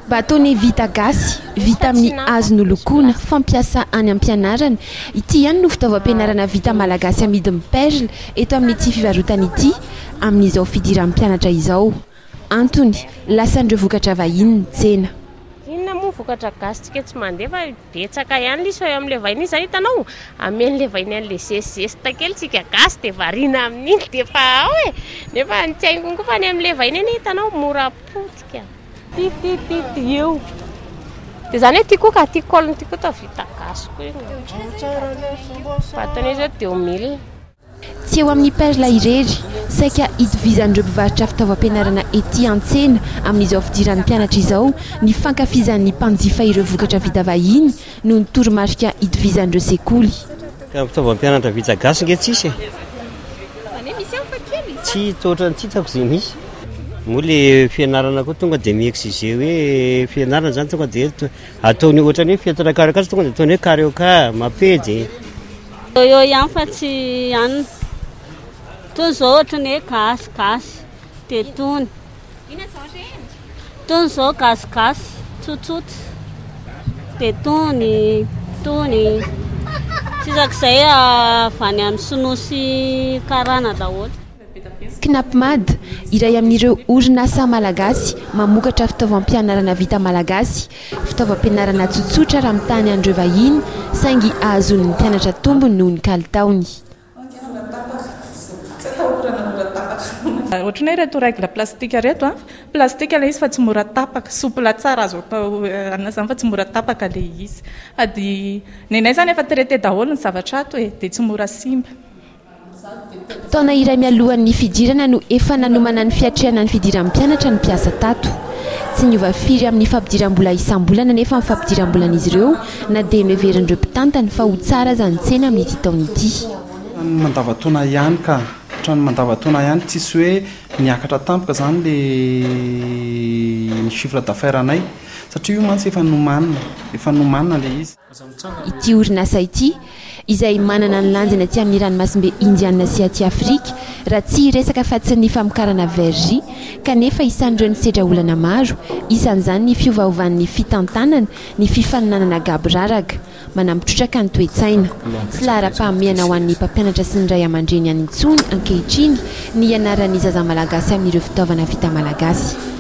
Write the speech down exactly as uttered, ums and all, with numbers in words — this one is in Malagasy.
mba ataony vita gasy vita amin'ny hazo nolokoana fampiasa any am-pianarana ity ihany no fitaovam-pianarana vita malagasy amidy miperle eto amin'ity fivarotana ity amin'izao fidiran'ny mpianatra izao. Antony lasan'ireo vokatra vahiny tsena. Inona moa vokatra gasy tsika tsy mandefa betsaka ihany lisy fa amin'ilay vahiny izay hitanao amen'ilay vahiny an'ilay zezesta kely tsika gasy dia variana amin'iny dia fa ao e nefa ny tsy haingo koa fa ny amin'ilay vahiny eny hitanao mora potika tititity eo dia izany hoe tiako ka tiako kolony tiako ta vita gasy koa iny fatany izao dia mille. Tsy eo amin'ny perla irery saika hitovizan'ireo mpivarotra fitaovam-pianarana ety an-tsena amin'izao fidiran'ny mpianatra izao ny fankafizan'ny mpanjifa ireo vokatra vita vahiny no ny toromarika hitovizan'ireo sekoly. Fitaovam-pianatra vita gasy nge tsisy tsy toatra tsy hitako izay misy. Moa le fianarana koa tonga dia mi-exige hoe fianarana zany tonga dia ataony ohatrany hoe fiatara karakasy tonga dia ataony hoe kareoka mapedy. Eo ihany fa tsy ihany toy izao ohatrany hoe gasigasy dia tony tony izao gasigasy tsotsotra dia tony tony tsisak'izay avany amin'ny sinosy karana daholo. Knapmad iray amin'ireo orinasa malagasy mamokatra fitaovam-pianarana vita malagasy fitaovam-pianarana tsotsotra raha mitany an'ireo vahiny saingy ahazon'ny mpianatra tombony noho ny kalitaony. Ohatrany hoe reto règle plastika reto a plastika ilay izy fa tsy mora tapaka sopla tsara azo atao anasany fa tsy mora tapaka ilay izy ady nenay zany efa traité daholo ny zavatra ato e dia tsy mora simba. Taona iray mialohan'ny fidirana no efa nanomana ny fiatrehana ny fidiran'ny mpianatra ny mpiasa tato. Tsy niova firy amin'ny fampidiram-bola isam-bolana nefa amin'ny fampidiram-bolan'izy ireo na dia noheverin'ireo mpitantana fa ho tsara zany tsena amin'ity taona ity. Mandavan-taona ihany ka trano mandavan-taona ihany tsisy hoe niakatra tampoka zany le ny chiffre d'affaires anay satria io mantsy efa nomanina efa nomanina le izy. Ity orinasa ity izay manana ny lanjana aty amin'ny ranomasimbe indiana sy aty Afrika raha tsy resaka fa tsy ny famokarana vergy kanefa isan'ireo ny sedra olana maro isan'izany ny fiovaovan'ny fitantanana ny fifaninanana gaboraraka manampitrotraka ny toe-tsaina sy lahara-pahamehana ho an'ny mpampianatra sy ny ray aman-dreny any intsony ankehitriny ny ianaran'ny zaza malagasy amin'ireo fitaovana vita malagasy.